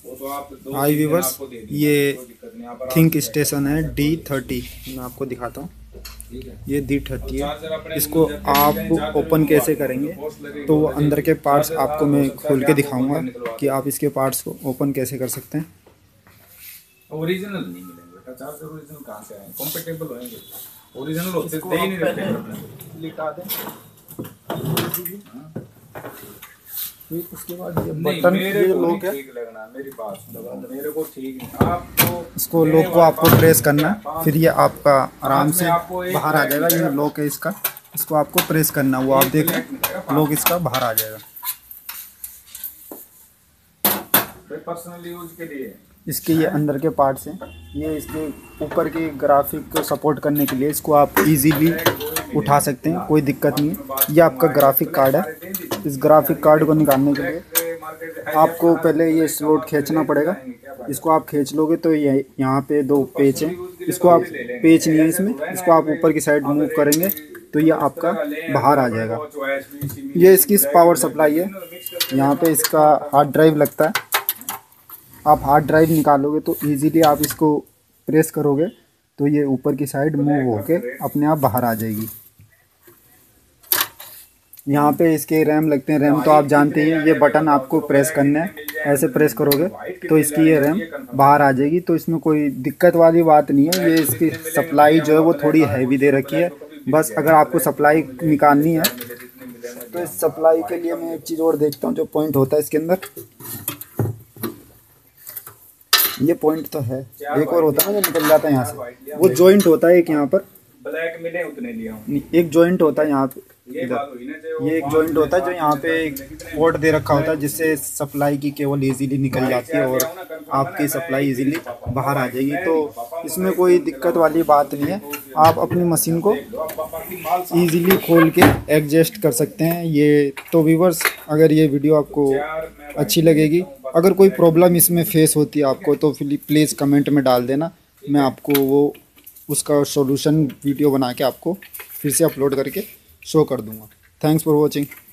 High viewers, ये think station है D30। मैं आपको दिखाता हूँ, ये D30 है। इसको आप ओपन कैसे करेंगे तो अंदर के पार्ट्स आपको मैं खोल के दिखाऊंगा कि आप इसके पार्ट्स को ओपन कैसे कर सकते हैं। ओरिजिनल नहीं मिलेंगे बेटा, चार्जर ओरिजिनल कहाँ से आए, कंपैटिबल होंगे, ओरिजिनल होते दे ही नहीं रहते। लिखा दें फिर उसके बाद ये बटन, ये लॉक है, ठीक लगना मेरी बात, मेरे को ठीक नहीं। आपको इसको लॉक को आपको प्रेस करना है, फिर ये आपका आराम से बाहर आ जाएगा। ये लॉक है इसका, इसको आपको प्रेस करना है, वो आप देख लें लॉक इसका बाहर आ जाएगा। पर्सनल यूज के लिए इसके ये अंदर के पार्ट्स हैं, ये इसके ऊपर के ग्राफिक को सपोर्ट करने के लिए इसको आप इजीली उठा सकते हैं, कोई दिक्कत नहीं है। ये आपका ग्राफिक कार्ड है। इस ग्राफिक कार्ड को निकालने के लिए आपको पहले ये स्लॉट खींचना पड़ेगा। इसको आप खींच लोगे तो ये यहाँ पे 2 पेच हैं, इसको आप पेच नहीं है इसमें, इसको आप ऊपर की साइड मूव करेंगे तो ये आपका बाहर आ जाएगा। ये इसकी पावर सप्लाई है, यहाँ पे इसका हार्ड ड्राइव लगता है। आप हार्ड ड्राइव निकालोगे तो इजीली आप इसको प्रेस करोगे तो ये ऊपर की साइड मूव होके अपने आप बाहर आ जाएगी। यहाँ पे इसके रैम लगते हैं, रैम तो आप जानते हैं, ये बटन आपको प्रेस करना है, ऐसे प्रेस करोगे तो इसकी ये रैम बाहर आ जाएगी। तो इसमें कोई दिक्कत वाली बात नहीं है। ये इसकी सप्लाई जो है वो थोड़ी हैवी दे रखी है, बस अगर आपको सप्लाई निकालनी है तो इस सप्लाई के लिए मैं एक चीज़ और देखता हूँ जो पॉइंट होता है इसके अंदर। ये पॉइंट तो है, एक और होता है ना जो निकल जाता है यहाँ से, वो जॉइंट होता है एक यहाँ पर, ब्लैक मिले उतने लिया एक जॉइंट होता है यहाँ पे, ये एक जॉइंट होता है जो यहाँ पे एक पोर्ट दे रखा होता है जिससे सप्लाई की केबल इजीली निकल जाती है और आपकी सप्लाई इजीली बाहर आ जाएगी। तो इसमें कोई दिक्कत वाली बात नहीं है, आप अपनी मशीन को इजीली खोल के एडजस्ट कर सकते हैं। ये तो व्यूअर्स, अगर ये वीडियो आपको अच्छी लगेगी, अगर कोई प्रॉब्लम इसमें फेस होती है आपको तो प्लीज़ कमेंट में डाल देना, मैं आपको वो उसका सॉल्यूशन वीडियो बना के आपको फिर से अपलोड करके शो कर दूंगा। Thanks for watching.